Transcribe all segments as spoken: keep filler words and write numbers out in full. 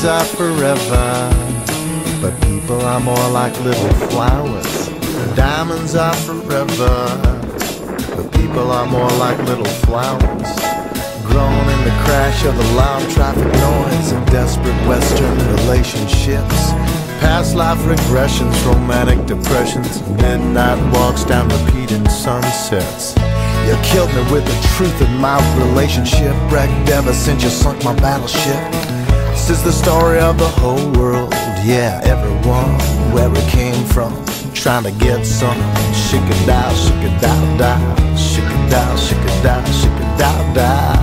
are forever, but people are more like little flowers. Diamonds are forever, but people are more like little flowers. Grown in the crash of the loud traffic noise of desperate Western relationships. Past life regressions, romantic depressions, midnight walks down repeating sunsets. You killed me with the truth of my relationship, wrecked ever since you sunk my battleship. This is the story of the whole world, yeah, everyone, where it came from, trying to get some. Shake it down, shake it down, down, shake it down, shake it down, shake it down, down.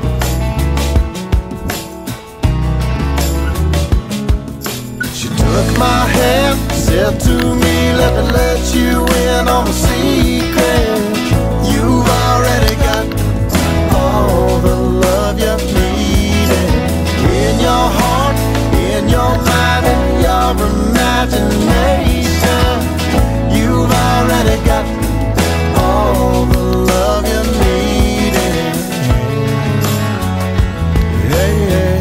She took my hand, said to me, let me let you in on a secret. You've already got all the love you needed in your heart, in your mind, in your imagination. You've already got all the love you needed. Yeah, yeah,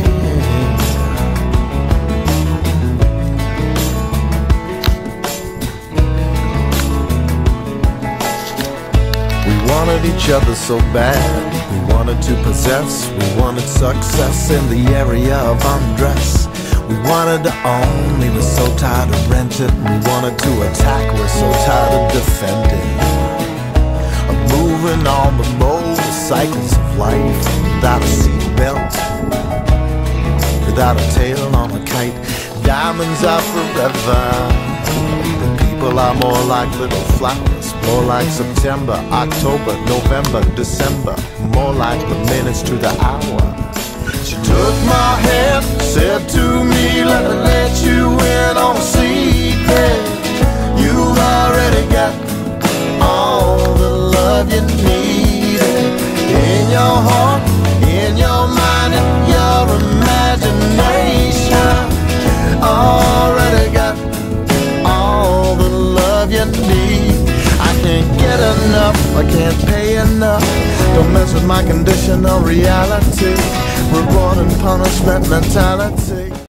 We wanted each other so bad, we wanted to possess, we wanted success in the area of undress. We wanted to own, we were so tired of renting. We wanted to attack, we're so tired of defending. Of moving on the mold, the cycles of life, without a seatbelt, without a tail on a kite. Diamonds are forever, but people are more like little flowers. More like September, October, November, December. More like the minutes to the hour. She took my hand, said to me, let me let you in on a secret. You've already got all the love you needed in your heart, in your mind, in your imagination. Already got all the love you need. I can't get enough, I can't pay enough. Don't mess with my conditional reality. Reward and punishment mentality.